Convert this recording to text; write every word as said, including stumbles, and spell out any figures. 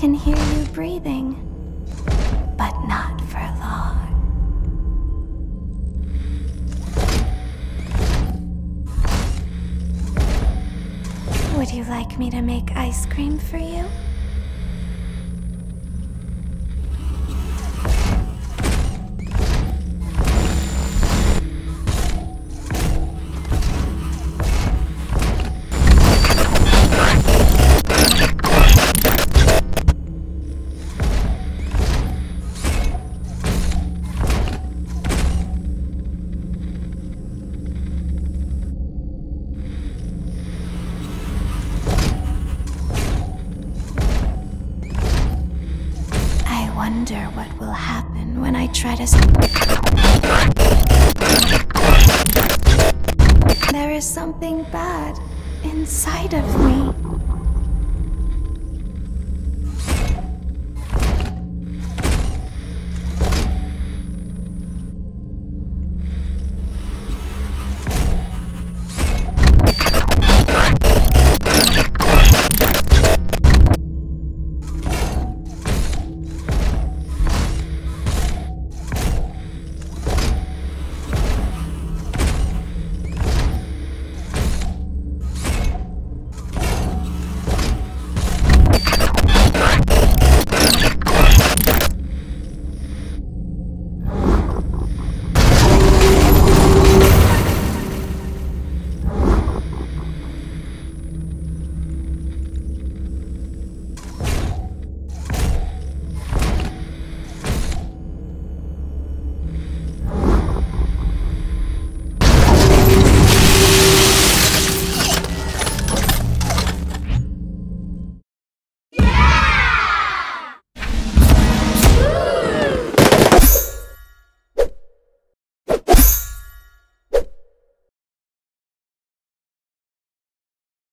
can hear you breathing, but not for long. Would you like me to make ice cream for you? I wonder what will happen when I try to... There is something bad inside of me.